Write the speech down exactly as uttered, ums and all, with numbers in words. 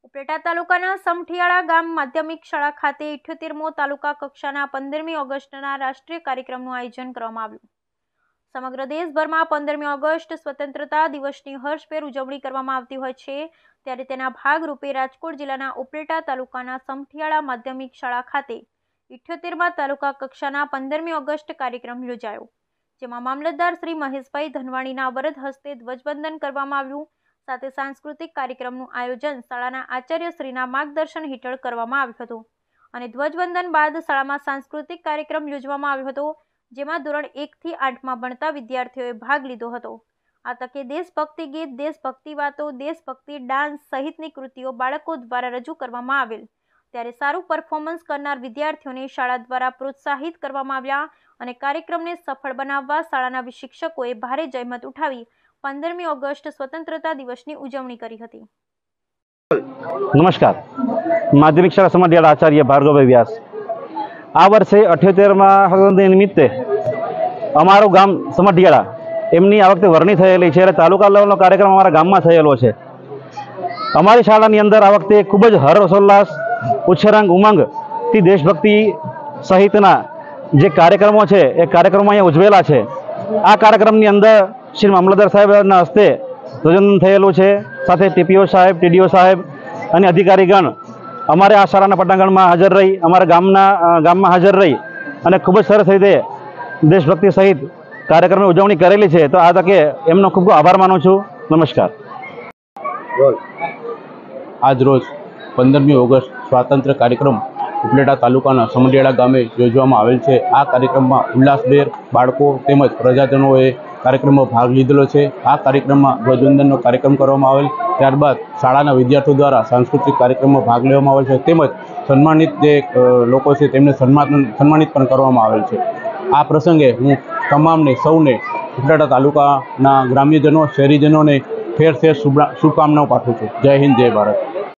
ઉપલેટા તાલુકાના સમઠિયાળા ગામ માધ્યમિક શાળા ખાતે ઇઠ્યોતેરમો તાલુકા કક્ષાના પંદરમી ઓગસ્ટના રાષ્ટ્રીય કાર્યક્રમનું આયોજન કરવામાં આવ્યું। સમગ્ર દેશભરમાં પંદરમી ઓગસ્ટ સ્વતંત્રતા દિવસની હર્ષભેર ઉજવણી કરવામાં આવતી હોય છે, ત્યારે તેના ભાગરૂપે રાજકોટ જિલ્લાના ઉપલેટા તાલુકાના સમઠિયાળા માધ્યમિક શાળા ખાતે ઇઠ્યોતેરમા તાલુકા કક્ષાના પંદરમી ઓગસ્ટ કાર્યક્રમ યોજાયો, જેમાં મામલતદાર શ્રી મહેશભાઈ ધનવાણીના વરદ હસ્તે ધ્વજવંદન કરવામાં આવ્યું। સાથે સાંસ્કૃતિક કાર્યક્રમનું આયોજન શાળાના આચાર્યશ્રીના માર્ગદર્શન હેઠળ કરવામાં આવ્યું હતું અને ધ્વજવંદન બાદ શાળામાં સાંસ્કૃતિક કાર્યક્રમ યોજવામાં આવ્યો હતો, જેમાં ધોરણ એક થી આઠમાં ભણતા વિદ્યાર્થીઓએ ભાગ લીધો હતો। આ તકે દેશભક્તિ ગીત, દેશભક્તિ વાતો, દેશભક્તિ ડાન્સ સહિતની કૃતિઓ બાળકો દ્વારા રજૂ કરવામાં આવેલ, ત્યારે સારું પરફોર્મન્સ કરનાર વિદ્યાર્થીઓને શાળા દ્વારા પ્રોત્સાહિત કરવામાં આવ્યા અને કાર્યક્રમને સફળ બનાવવા શાળાના શિક્ષકોએ ભારે જહેમત ઉઠાવી પંદરમી ઓગસ્ટ સ્વતંત્રતા દિવસની ઉજવણી કરી હતી। નમસ્કાર, માધ્યમિક શાળા સમઠિયાળા આચાર્ય ભાર્ગવભાઈ વ્યાસ। આ વર્ષે અઠ્યોતેરમા સ્વતંત્રતા નિમિત્તે અમારું ગામ સમઠિયાળા એમની આ વખતે વરણી થયેલી છે, એટલે તાલુકા લેવલનો કાર્યક્રમ અમારા ગામમાં થયેલો છે। અમારી શાળાની અંદર આ વખતે ખૂબ જ હર્ષોલ્લાસ, ઉચ્છરાંગ, ઉમંગથી દેશભક્તિ સહિતના જે કાર્યક્રમો છે એ કાર્યક્રમો અહીંયા ઉજવેલા છે। આ કાર્યક્રમની અંદર શ્રી મામલતદાર સાહેબના હસ્તે ધ્વજવંદન થયેલું છે, સાથે ટીપીઓ સાહેબ, ટીડીઓ સાહેબ અને અધિકારીગણ અમારે આ શાળાના પટાંગણમાં હાજર રહી, અમારા ગામના ગામમાં હાજર રહી અને ખૂબ જ સરસ રીતે દેશભક્તિ સહિત કાર્યક્રમની ઉજવણી કરેલી છે। તો આ તકે એમનો ખૂબ ખૂબ આભાર માનું છું। નમસ્કાર। આજ રોજ પંદરમી ઓગસ્ટ સ્વાતંત્ર્ય કાર્યક્રમ ઉપલેટા તાલુકાના સમઠિયાળા ગામે યોજવામાં આવેલ છે। આ કાર્યક્રમમાં ઉલ્લાસભેર બાળકો તેમજ પ્રજાજનોએ કાર્યક્રમમાં ભાગ લીધેલો છે। આ કાર્યક્રમમાં ધ્વજવંદનનો કાર્યક્રમ કરવામાં આવેલ, ત્યારબાદ શાળાના વિદ્યાર્થીઓ દ્વારા સાંસ્કૃતિક કાર્યક્રમમાં ભાગ લેવામાં આવેલ છે, તેમજ સન્માનિત જે લોકો છે તેમને સન્માન સન્માનિત પણ કરવામાં આવેલ છે। આ પ્રસંગે હું તમામને સૌને ઉપલેટા તાલુકાના ગ્રામ્યજનો, શહેરીજનોને ઠેર ઠેર શુભકામનાઓ પાઠવું છું। જય હિન્દ, જય ભારત।